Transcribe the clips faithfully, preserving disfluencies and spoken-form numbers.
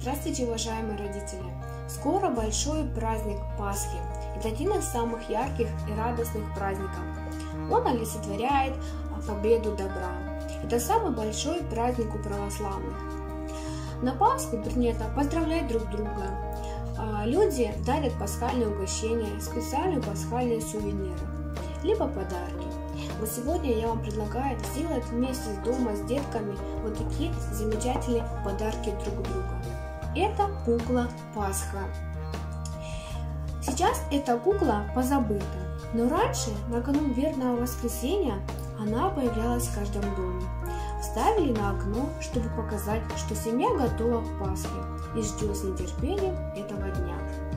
Здравствуйте, уважаемые родители! Скоро большой праздник Пасхи. Это один из самых ярких и радостных праздников. Он олицетворяет победу добра. Это самый большой праздник у православных. На Пасху принято поздравлять друг друга. Люди дарят пасхальные угощения, специальные пасхальные сувениры, либо подарки. Вот сегодня я вам предлагаю сделать вместе с дома с детками вот такие замечательные подарки друг друга. Это кукла Пасха. Сейчас эта кукла позабыта, но раньше, накануне вербного воскресенья, она появлялась в каждом доме. Ставили на окно, чтобы показать, что семья готова к Пасхе и ждет с нетерпением этого дня.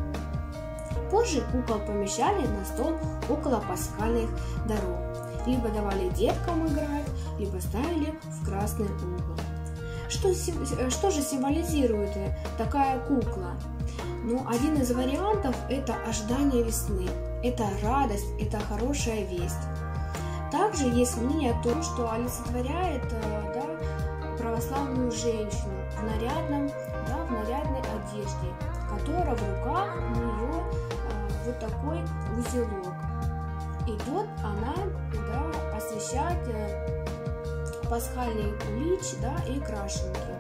Позже кукол помещали на стол около пасхальных даров. Либо давали деткам играть, либо ставили в красный угол. Что, что же символизирует такая кукла? Ну, один из вариантов – это ожидание весны, это радость, это хорошая весть. Также есть мнение о том, что олицетворяет да, православную женщину в, нарядном, да, в нарядной одежде, которая в руках у нее а, вот такой узелок. Идет она да, освещать э, пасхальные куличи да, и крашенки.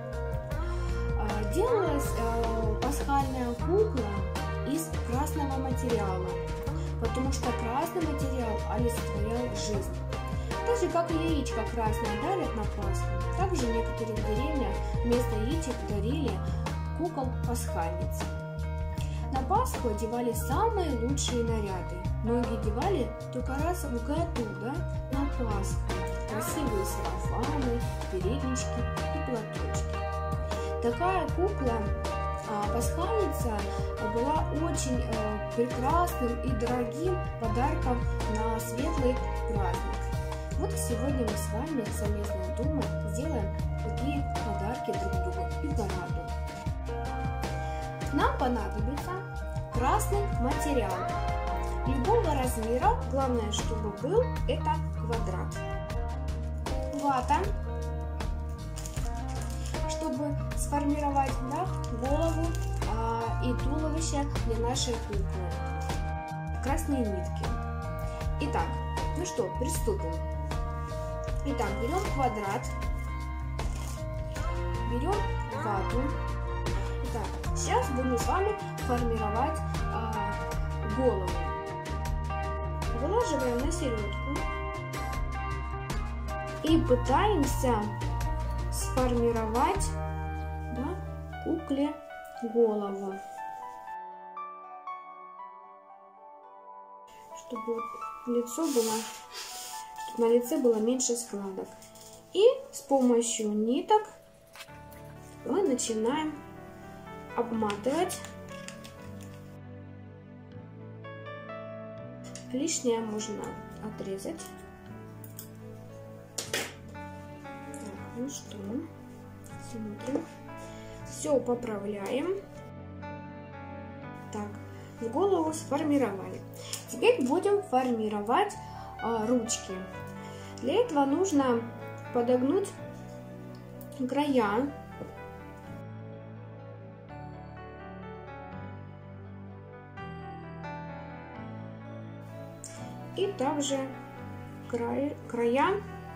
А, делалась э, пасхальная кукла из красного материала, потому что красный материал олицетворял жизнь. Так же, как и яичко красное дарят на Пасху, также в некоторых деревнях вместо яичек дарили кукол-пасхальниц. На Пасху одевали самые лучшие наряды. Многие одевали только раз в году, да, на Пасху. Красивые сарафаны, переднички и платочки. Такая кукла, а, пасхальница, была очень а, прекрасным и дорогим подарком на светлый праздник. Вот сегодня мы с вами совместно дома сделаем такие подарки друг другу и порадуем. Нам понадобится красный материал любого размера, главное, чтобы был это квадрат. Вата, чтобы сформировать да, голову а, и туловище для нашей куклы. Красные нитки. Итак, ну что, приступим. Итак, берем квадрат, берем вату. Итак, сейчас будем с вами формировать а, голову. Выложиваем на середку и пытаемся сформировать да, кукле голову, чтобы вот лицо было, чтобы на лице было меньше складок. И с помощью ниток мы начинаем обматывать. Лишнее можно отрезать. Так, ну что, смотрим. Все поправляем. Так, в голову сформировали. Теперь будем формировать а, ручки. Для этого нужно подогнуть края. И также край, края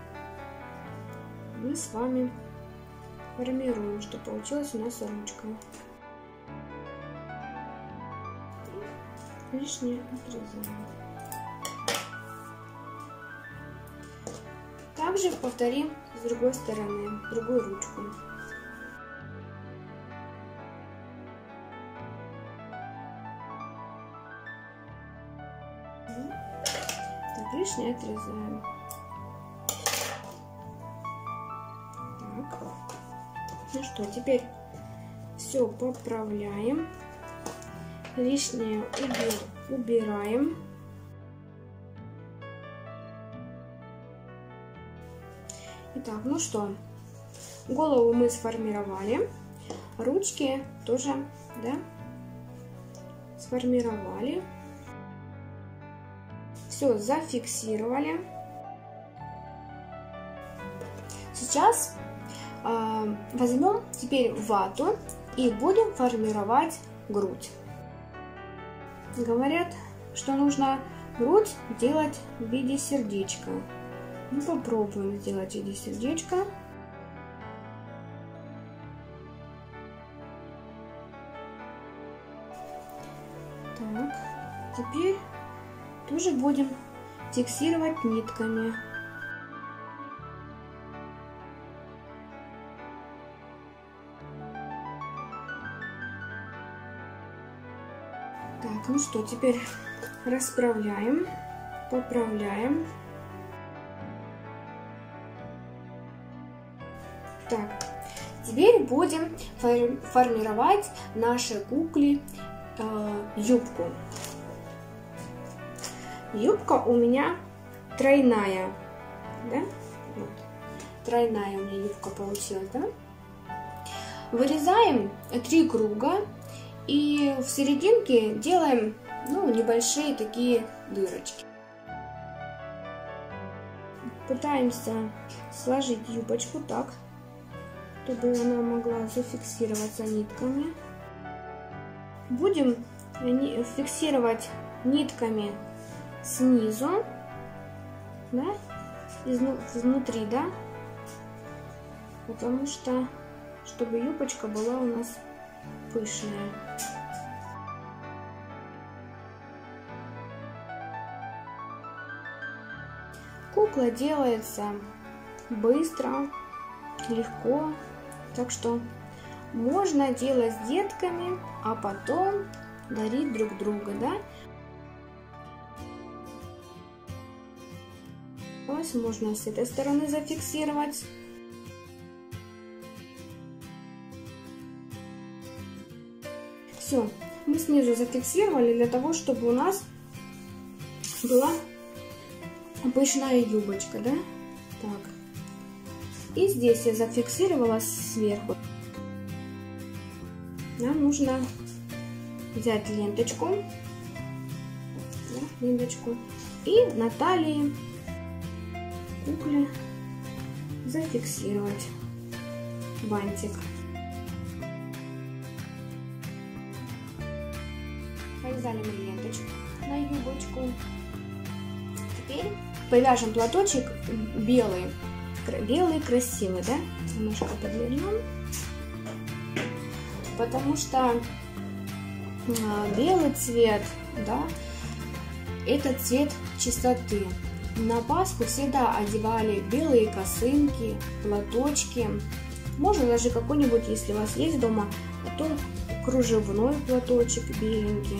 мы с вами формируем, чтобы получилась у нас ручка. И лишнее отрезаем. Также повторим с другой стороны, другую ручку. Лишнее отрезаем. Так. Ну что, теперь все поправляем. Лишнее убираем. Итак, ну что, голову мы сформировали. Ручки тоже, да, сформировали. Все зафиксировали. Сейчас э, возьмем теперь вату и будем формировать грудь. Говорят, что нужно грудь делать в виде сердечка. Ну, попробуем сделать в виде сердечка. Так, теперь тоже будем фиксировать нитками. Так, ну что, теперь расправляем, поправляем. Так, теперь будем формировать нашей кукле э, юбку. Юбка у меня тройная, да? Вот. Тройная у меня юбка получилась, да? Вырезаем три круга и в серединке делаем, ну, небольшие такие дырочки. Пытаемся сложить юбочку так, чтобы она могла зафиксироваться нитками. Будем фиксировать нитками снизу, да, изнутри, да, потому что, чтобы юбочка была у нас пышная. Кукла делается быстро, легко, так что можно делать с детками, а потом дарить друг друга, да. Можно с этой стороны зафиксировать. Все, мы снизу зафиксировали для того, чтобы у нас была пышная юбочка, да? Так. И здесь я зафиксировала сверху. Нам нужно взять ленточку, да, ленточку и на талии кукле зафиксировать бантик. Повязали мы ленточку на юбочку. Теперь повяжем платочек белый, белый красивый, да? Немножко подвернем, потому что белый цвет, да, это цвет чистоты. На Пасху всегда одевали белые косынки, платочки. Можно даже какой-нибудь, если у вас есть дома, то кружевной платочек беленький.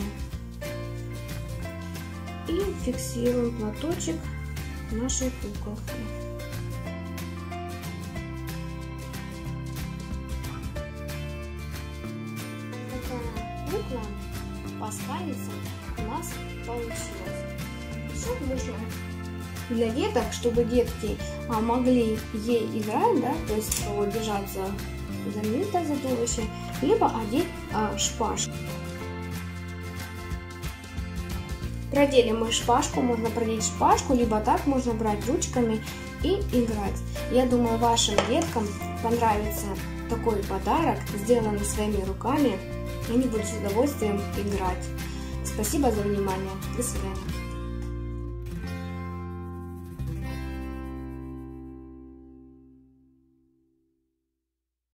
И фиксируем платочек нашей куколки. Такая кукла пасхальница у нас получилась. Что нужно для деток, чтобы детки а, могли ей играть, да, то есть вот, держаться за место, за туловище, либо одеть а, шпажку. Продели мы шпажку, можно продеть шпажку, либо так можно брать ручками и играть. Я думаю, вашим деткам понравится такой подарок, сделанный своими руками, и они будут с удовольствием играть. Спасибо за внимание. До свидания.